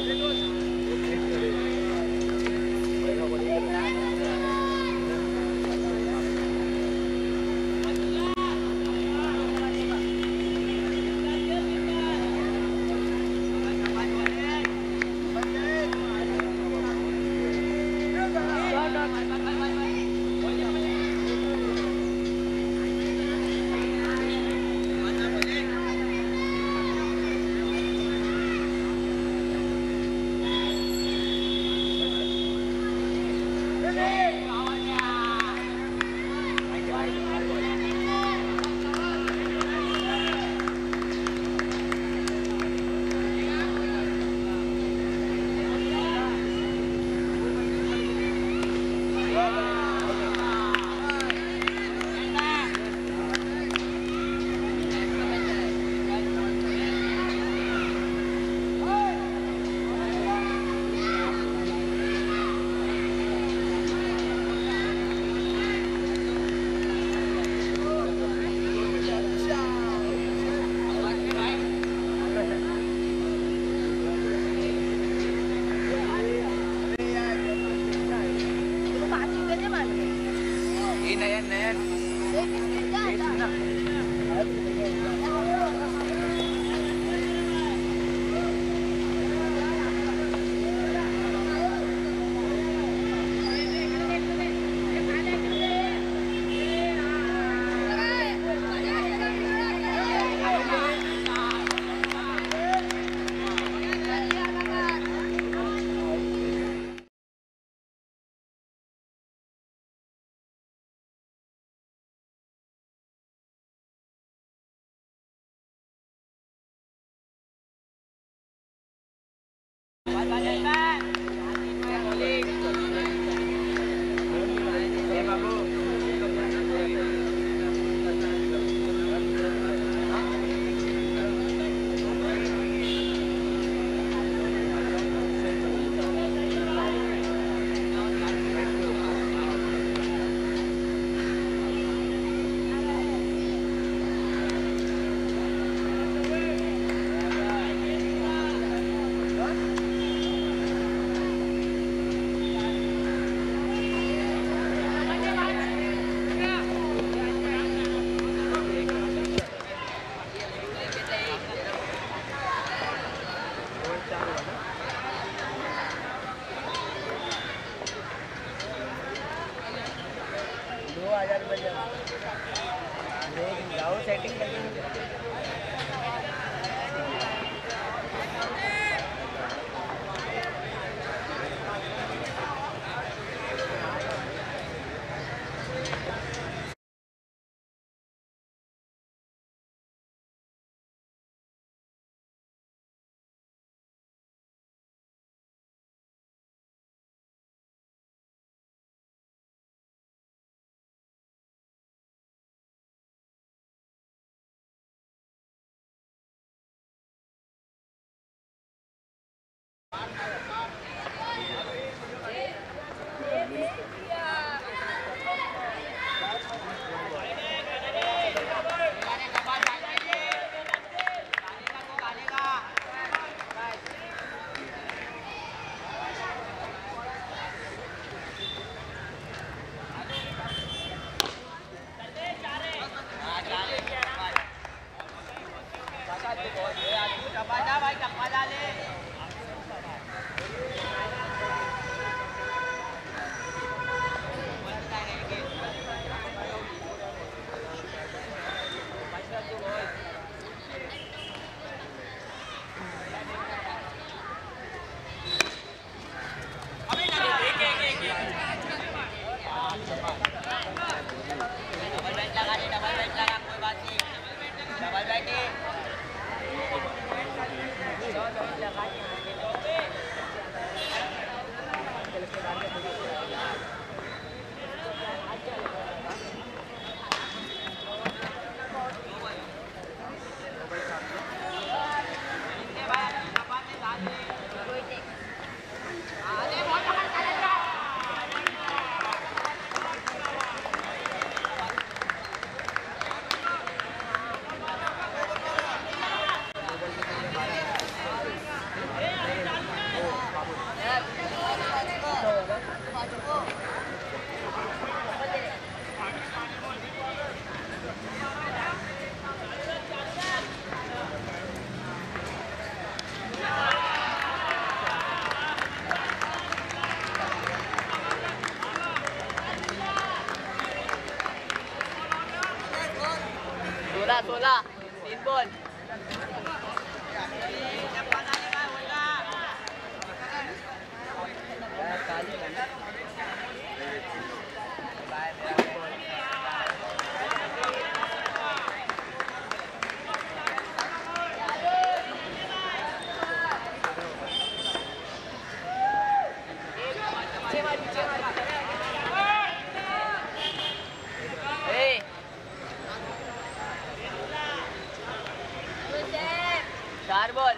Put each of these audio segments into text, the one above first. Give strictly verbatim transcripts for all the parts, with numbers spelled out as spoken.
दो हजार रुपये जाओ सेटिंग करके। सोलह सोलह तीन बॉल चार बॉल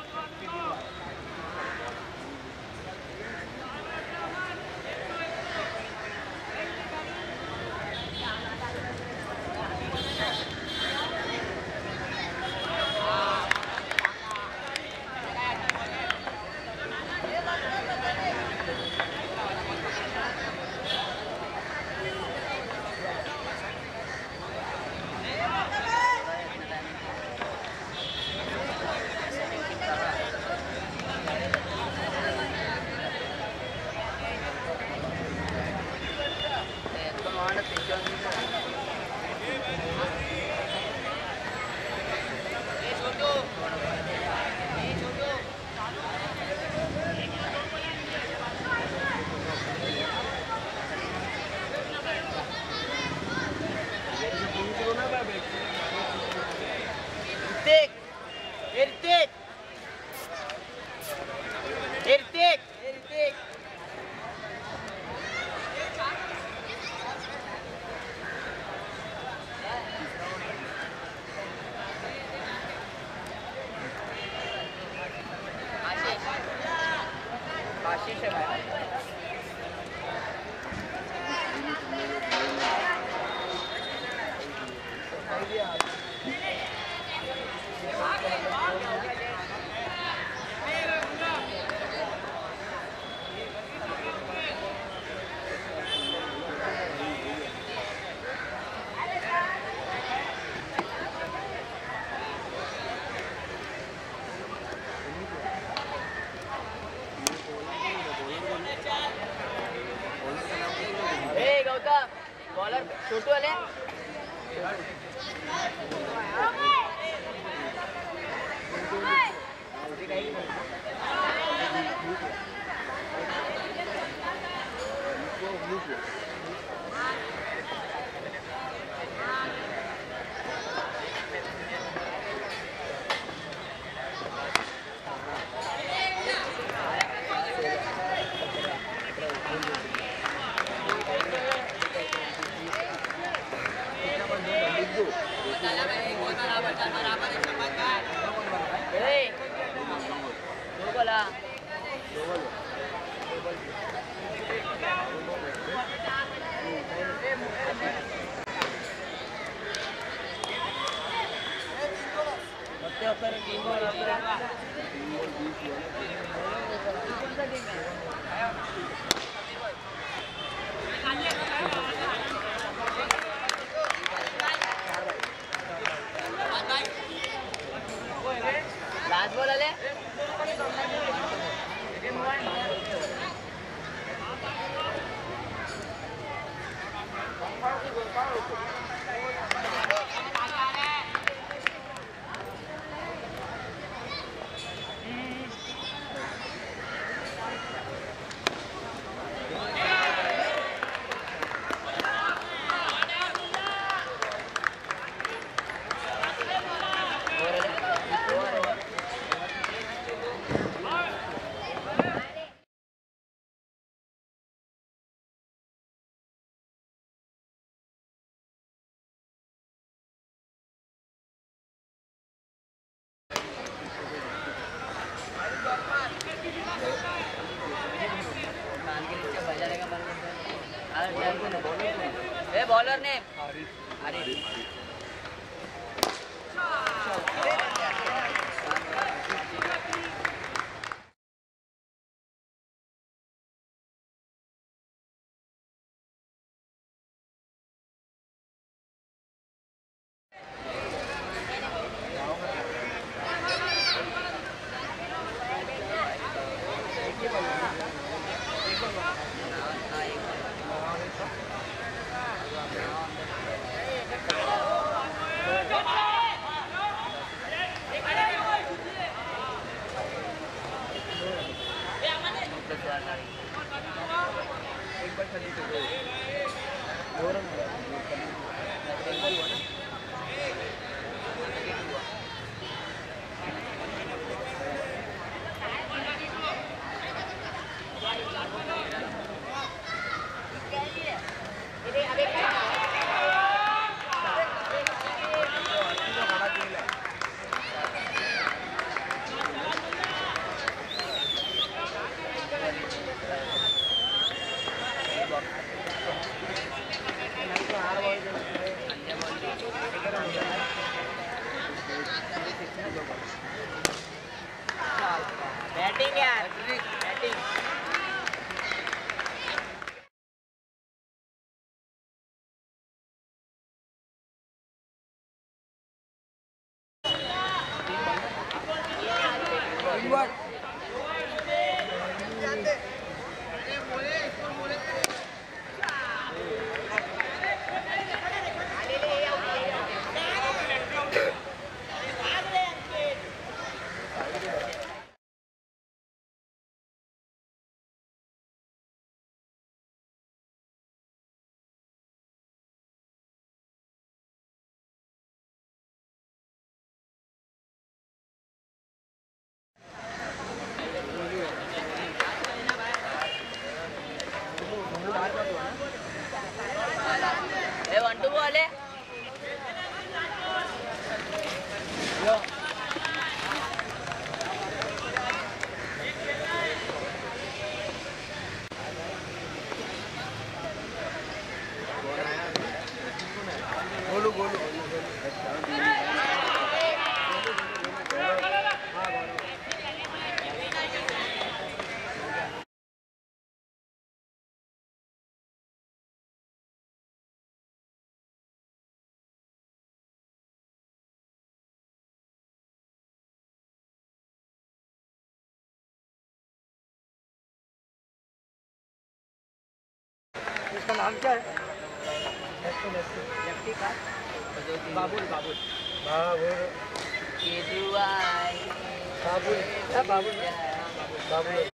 बॉलर छोटू वाले लास्ट बॉल आले बॉलर ने Go! एक बार खाली से दो रन हुआ ना। बैटिंग यार बैटिंग ए वन टू बॉल है। गोलू गोलू इसका नाम क्या है? बाबुल बाबुल बाबुल ये दुआएं बाबुल बाबुल बाबुल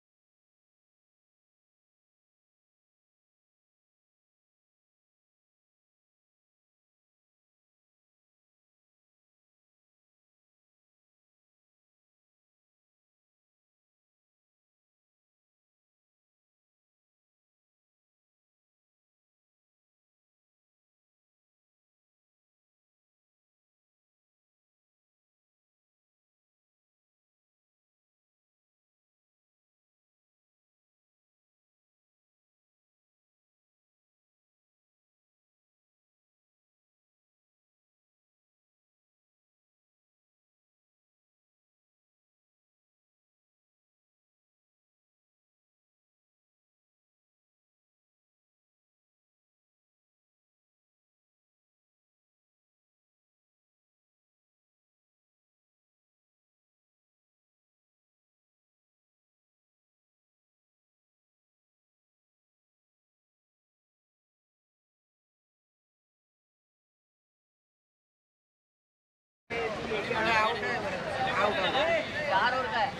चार ओवर का है।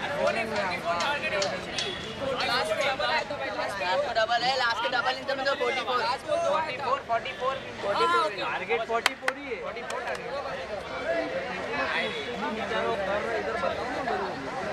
लास्ट को डबल है लास्ट के डबल इनकम तो forty four forty four forty four forty four target forty four ही है। फोर्टी फोर टारगेट इधर बताओ ना।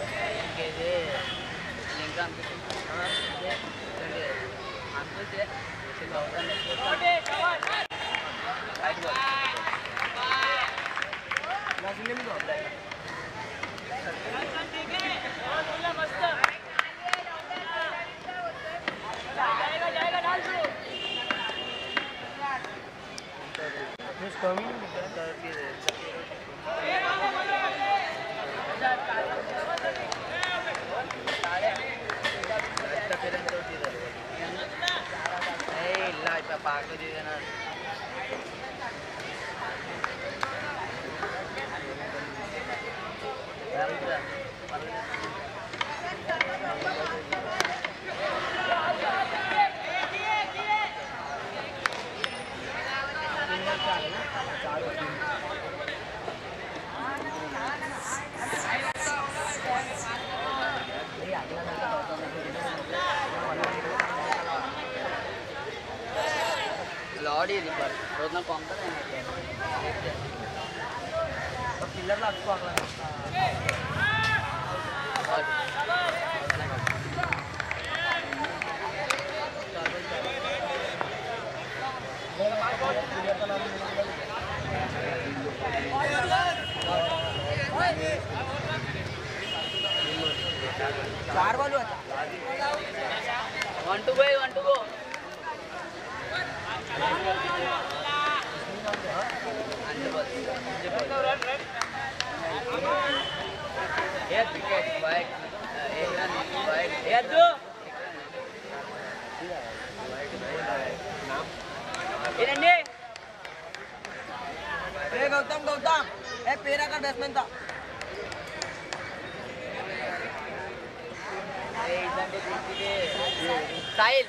इनके जे लिंका हमके हाँ ये चलिए हमको जे जैसे गौतम नजले में होता है मस्त जाएगा जाएगा डाल दो कुछ कमी नहीं कर दिए पाक दे देना लॉडी पर रोजना कौन कर रहे हैं तो किलर ला आपको अगला चार बॉल हुआ था one two go one two go एक विकेट वाइड एक रन वाइड एक दो इरंडे ए गौतम गौतम ए पेरा का बैट्समैन था ए इरंडे दीजिए साहिल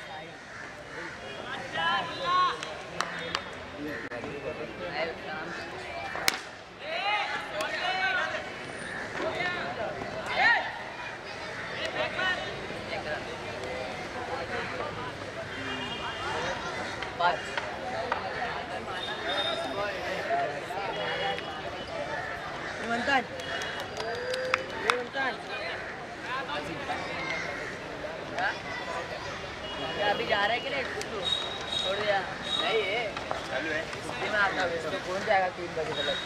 मंथन ये मंथन क्या अभी जा रहे हैं कि नहीं छोड़ दिया नहीं है चालू है इसी में आता है तो कौन जाएगा तीन बजे तक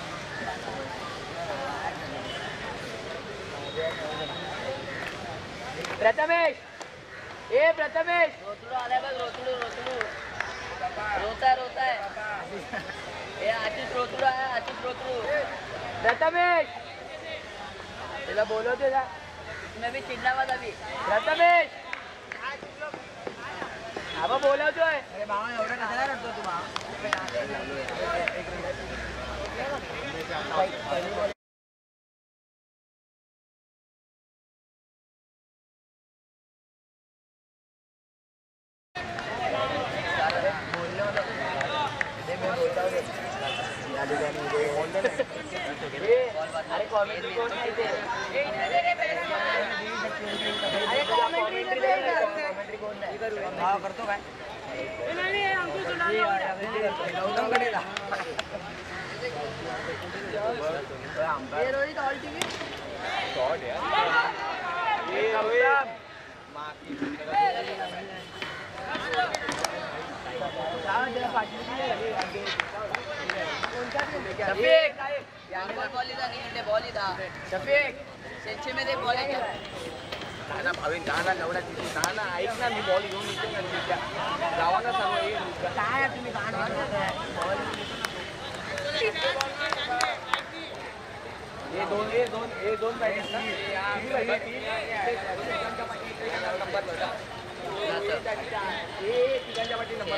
प्रथमेश ए प्रथमेश रोतड़ू आले बस रोतड़ू रोतड़ू रोता है रोता है ये आशीष रोतड़ू आया आशीष रोतड़ू प्रथमेश तेला बोलो तेला मैं भी चिल्ला मत अभी प्रथमेश अब बोलो जो है अरे बाबा एवढं कशाला रडतो तू बाबा अरे कॉमेंट्री कौन करते अरे कॉमेंट्री कौन है हाँ करतो काय गौतम कडेला ये रोहित ऑल टीवी शॉट यार ये गौतम शफीक बॉल बॉल इधर नहीं इधर बॉल इधर शफीक सेंचे में दे बॉल है ना भाविन गाना एवढा तिथे गाना ऐक ना मी बॉल घेऊन येते ना तिथे जावा ना सर्व ये काय तुम्ही गाणं ये दोन ये दोन ये दोन पाहिजे ना नंबर बघा ये तिघांच्या पाठी नंबर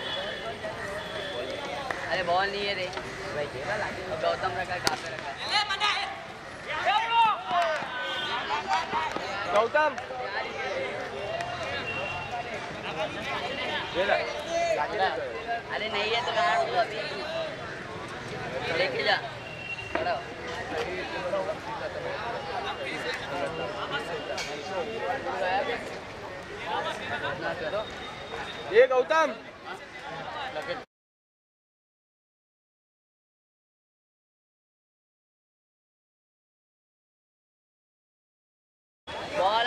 अरे बॉल नहीं है रे गौतम रखा है कहाँ पे रखा है गौतम अरे नहीं है तो कहाँ तू अभी लेके जा खड़ा हो। ये गौतम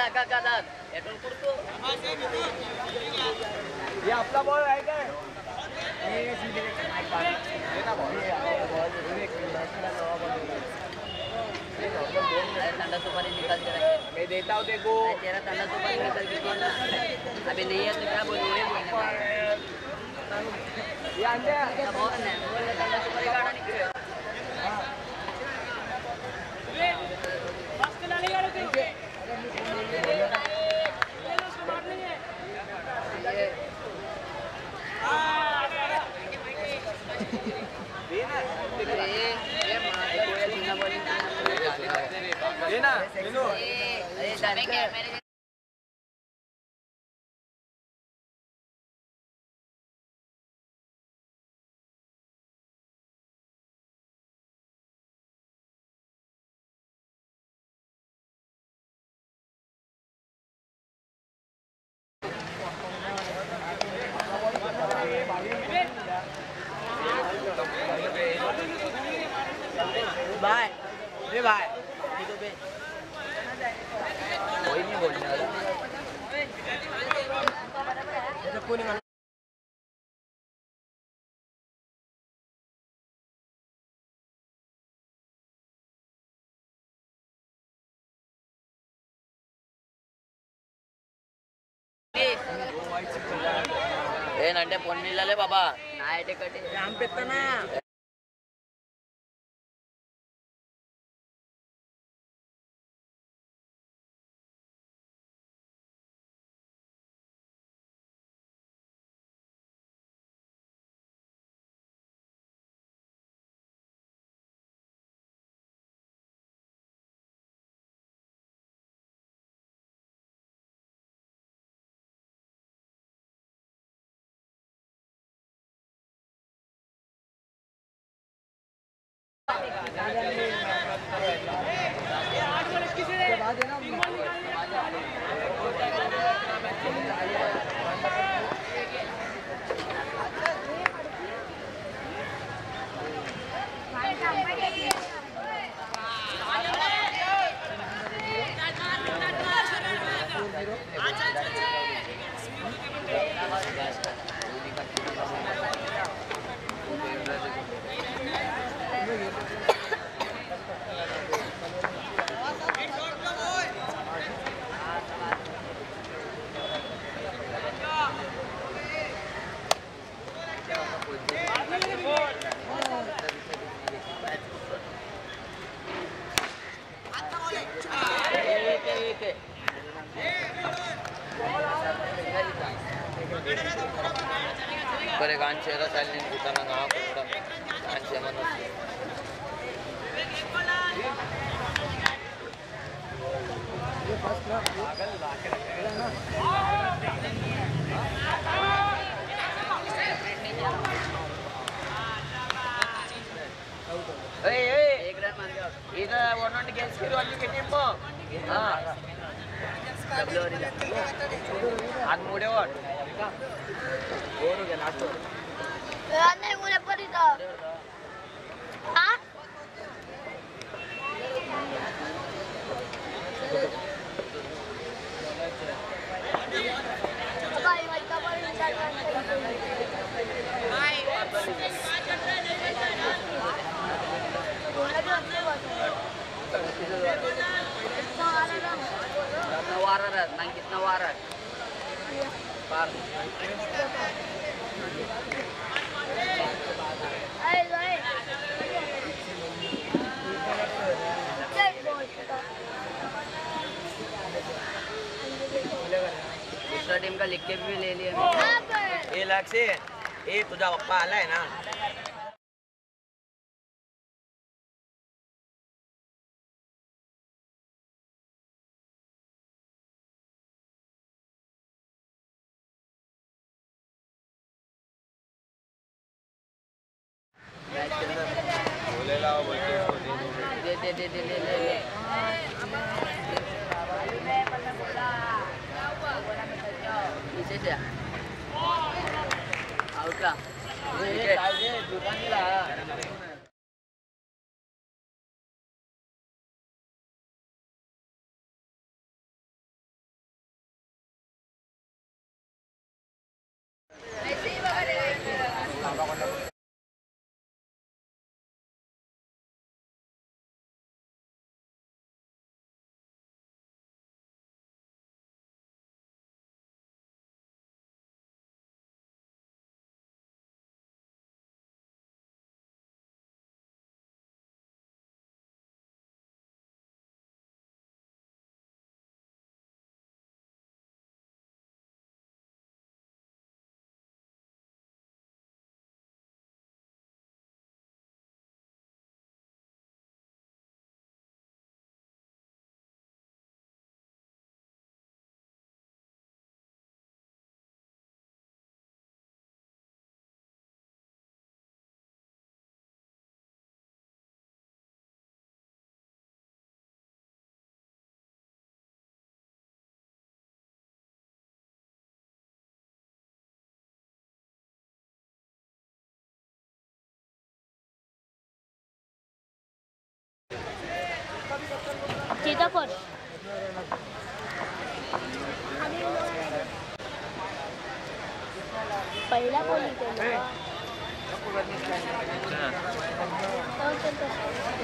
का का दाद एटून कुडतो ये आपला बॉल आहे काय ये सीधे माइक पास ये ना बॉल बॉल एक अरे ठंडा सुपारी निकाल के रखे मैं देता हूँ देखो तेरा ठंडा सुपारी निकाल के कौन अभी नहीं है तो क्या बोलूँ ये अंडे बहुत है ठंडा सुपारी काढा निकले ये ना मीनू अरे जाने के मेरे बाय ये बाय कोई नहीं बोलने वाला ఏంటంటే పొన్నిళ్ళలే బాబా నా టికెట్ రాంపెత్తనా Kore ganche era salin utana na kuda ganche manu ये फर्स्ट ना पागल लाके रखेगा ना ए ए एक रन मान गया इधर वन नॉट गेम्स के वाली के टीम को हां डब्ल्यू आज मोड़े वाट और हो गया लास्ट यार नहीं मुझे पड़ी था हाँ भाई भाई का बड़ी निकाल भाई warat nangkit na warat par Hey, hey. दूसरा टीम का लिख के भी ले लिया ये लक्ष्य ये तुझा पप्पा आला है ना बोले लाओ बोलते दे दे दे दे ले ले ले नीचे से आउट का ये दुकान ला सीताफळ पहिला बोली केलं